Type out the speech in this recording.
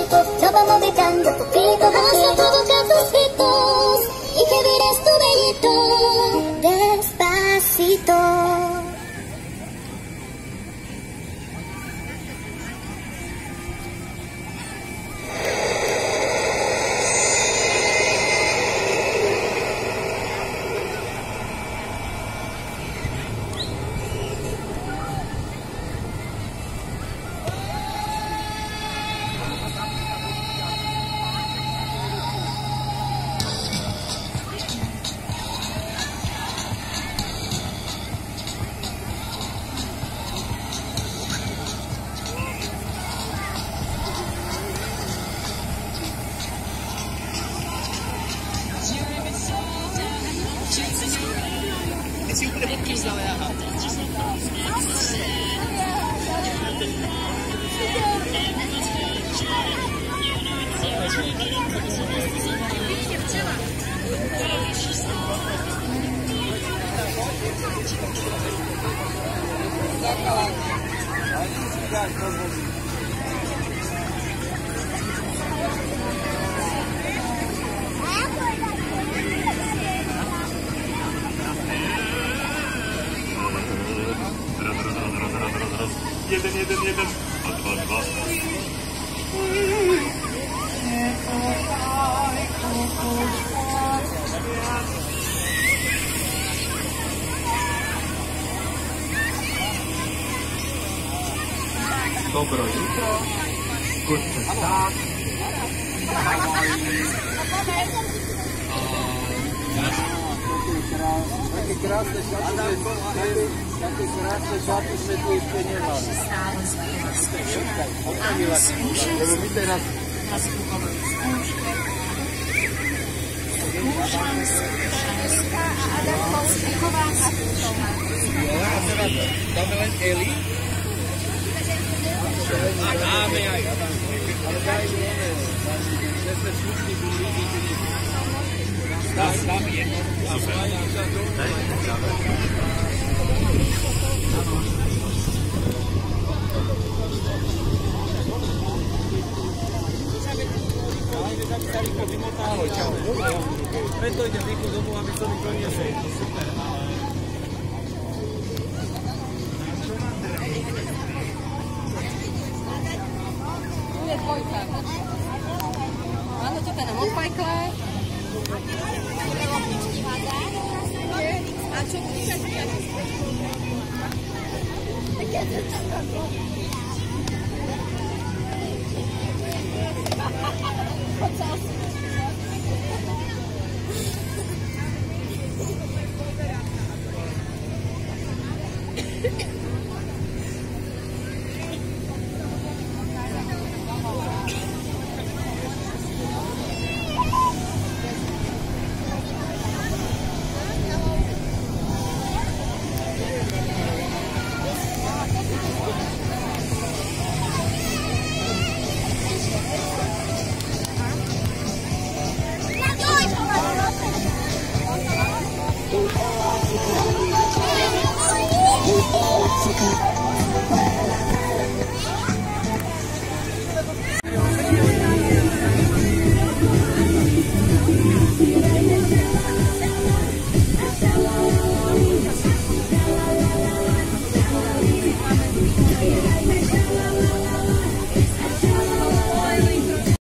poquito, nos vamos besando poquito, vamos provocando y que verás tu bellito despacito. Jeden. Dwa. Dobro jutro, guten Tag. Také krásne šaty sme tu ešte nemali. Lebo my teraz... Dáme len Eli? Dáme aj. Ale daj one. Že sme slušní boli videli. Dám jedno. Preto idem rýchlo domov, aby som ich doniesol. Super. Tu je dvojka. Áno, to teda odfajkla. A čo budeš?